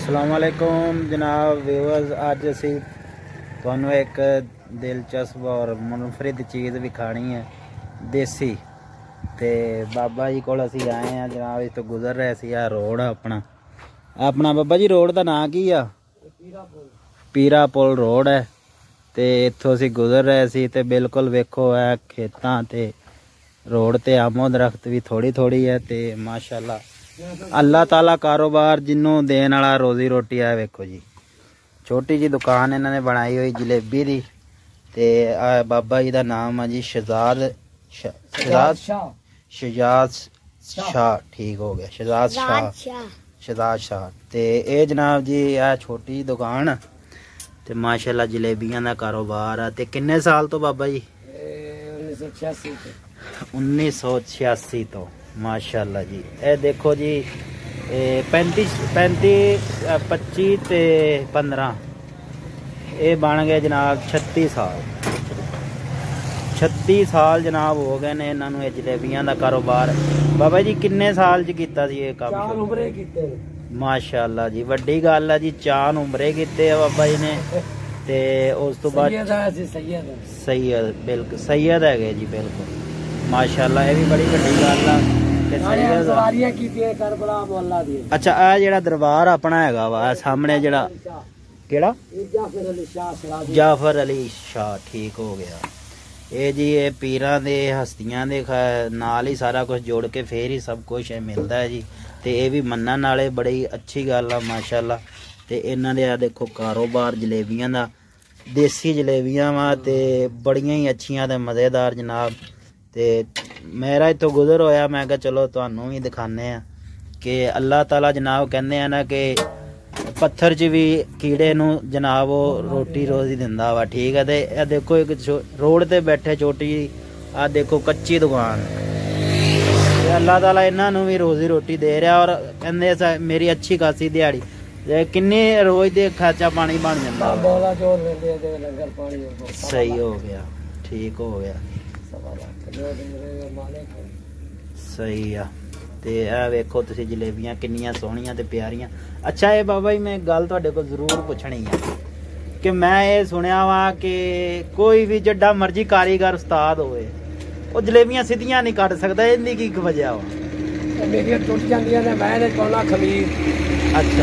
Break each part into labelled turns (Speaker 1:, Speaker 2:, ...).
Speaker 1: अस्सलामुअलैकुम जनाब व्यूअर्स, अज असी तुहानू एक दिलचस्प और मुनफरिद चीज़ भी खानी है देसी। तो बाबा जी को असी आए हैं जनाब, इस तो गुजर रहे सी। आ रोड अपना अपना बाबा जी रोड का नाम की आ? पीरा पुल रोड है। तो इत्थों असी गुजर रहे सी ते बिल्कुल वेखो है खेतां ते रोड ते आमो दरख्त भी थोड़ी थोड़ी है। तो माशाअल्लाह अल्लाह ताला कारोबार जिन्हों देने वाला रोजी रोटी है। वेखो जी छोटी जी दुकान इन्होंने बनाई हुई जलेबी की। ते बाबा जी का नाम है जी शहजाद शाह। ठीक हो गया, शहजाद शाह। ते ये जनाब जी आ छोटी जी दुकान ते माशाल्लाह जलेबियां का कारोबार है। ते किन्ने साल तो बाबा जी? 1986 तो माशाल्लाह जी। ए देखो जी 25 ते 15 ये बन गए जनाब 36 साल जनाब हो गए ने इन्होंने जलेबियां का कारोबार। बाबा जी किन्ने साल च कीता जी ये काम?
Speaker 2: 4 उमरे कीते
Speaker 1: माशाल्लाह जी, वड्डी गल है जी। 4 उमरे कीते बाबा जी ने। ते उस तो बाद सैयद बिल्कुल सैयद है जी, बिल्कुल माशाल्लाह। ये भी बड़ी वड्डी गल है। अच्छा आ जेड़ा दरबार अपना हैगा वा सामने जेड़ा केड़ा? जाफर अली शाह। ठीक हो गया। ये जी ये पीरां दे हस्तियां दे नाल ही सारा कुछ जोड़ के फिर ही सब कुछ मिलता है जी। ते ये भी मन्नण वाले बड़ी अच्छी गल है माशाल्लाह। ते इन्हां दे देखो कारोबार जलेबियां दा, देसी जलेबियां वा ते बड़ियां ही अच्छियां ते मज़ेदार जनाब। ते मेरा इतों गुजर होया, मैं कहा चलो तुहानू भी दिखाने कि अल्लाह ताला जनाब कहते हैं ना कि पत्थर च भी कीड़े नू जनाब वो रोटी रोजी दिंदा वा। ठीक है। तो देखो एक रोड ते बैठे छोटी आ देखो कच्ची दुकान, अल्लाह ताला इन्हों भी रोजी रोटी दे रहा। और कहते मेरी अच्छी खासी दिहाड़ी किन्नी रोज दे खर्चा पानी बन जाता। सही हो गया, ठीक हो गया, सही आ। ते वेखो तुसी जलेबियां किन्नियां सोहणियां ते प्यारियां। अच्छा ये बाबा जी मैं गल तुहाडे को जरूर पुछनी है कि मैं ये सुनिया वा कि कोई भी जिड्डा मर्जी कारीगर उस्ताद होवे वो जलेबियां सीधियां नहीं कट सकदा, इहदी की वजह वा?
Speaker 2: मेरियां टुट जांदियां ने, मैं ने पाउणा खमीर।
Speaker 1: अच्छा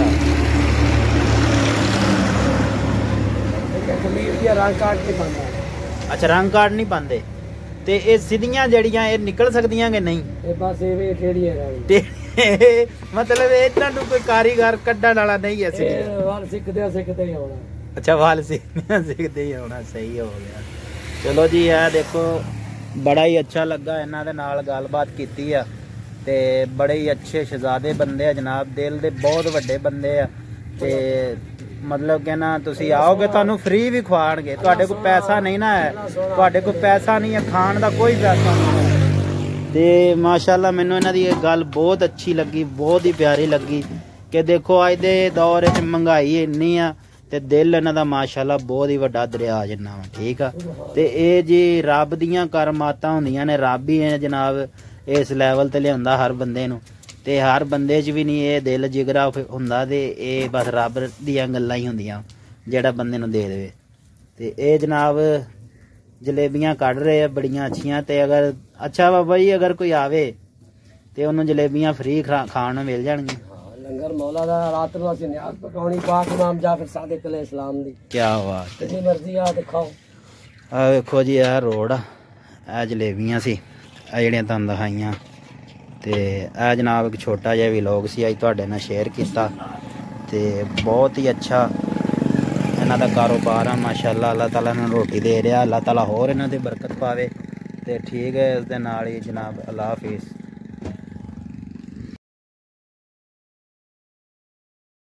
Speaker 2: खमीर दी रंग काट नहीं पांदा।
Speaker 1: अच्छा रंग काट नहीं पांदे। ते ये सीधियां जड़ियां ये निकल सकदियां कि नहीं?
Speaker 2: ये बस ये टेढ़ियां रहनी।
Speaker 1: मतलब इतना कोई कारीगर कड्डण वाला नहीं है?
Speaker 2: वाल सिखदे ही होना।
Speaker 1: अच्छा वाल सिखदे ही होना। सही हो गया। चलो जी है देखो बड़ा ही अच्छा लगा इन्हां दे नाल गलबात कीती आ। ते बड़े ही अच्छे शहजादे बंदे आ जनाब, दिल दे बहुत वड्डे बंदे आ। ते मतलब कि ना तुसी आओगे तुहानू फ्री भी खवाणगे, तुहाडे कोल पैसा नहीं ना है, तुहाडे कोल पैसा नहीं है खाण दा, कोई पैसा नहीं है। ते माशाल्लाह मैनू इन्हां दी ये गल बहुत अच्छी लगी, बहुत ही प्यारी लगी कि देखो अज दे दौर च महंगाई इन्नी आ ते दिल इन्हां दा माशाल्लाह बहुत ही वड्डा दरिया जिन्ना वा। ठीक आ। ते ये जी रब दियां करमातां हुंदियां ने, रब ही है जनाब इस लैवल ते लिआंदा हर बंदे नू। ते हर बंदे च भी नहीं ये दिल जिगरा हुंदा, ते ये बस रब दियां गल्लां ही हुंदियां जेड़ा बंदे नू दे देवे। ते ये जनाब जलेबियां कढ रहे हैं बड़ियां अच्छियां। ते अगर अच्छा बाबा जी अगर कोई आवे ते उन्होंने जलेबियां फ्री खाण मिल जाणगियां?
Speaker 2: लंगर मौला दा रात नूं असीं नियाज़ पकाउणी पाक इमाम जाफर सादिक अलैहिस्सलाम दी।
Speaker 1: क्या बात है,
Speaker 2: जिन्नी मर्जी आ ते खाओ।
Speaker 1: आ वेखो जी आ रोड आ जलेबियां सी आ जेहड़ियां तुहानूं दिखाइयां। ते आ जनाब एक छोटा जिहा व्लॉग सी अज तुहाडे नाल शेयर कीता। ते बहुत ही अच्छा इन्हां दा कारोबार है माशाल्लाह। अल्लाह ताला इन्हां नूं रोटी दे रहा, अल्लाह ताला होर इन्हां दी बरकत पावे। ते ठीक है, इस दे नाल ही जनाब अल्लाह हाफिज़।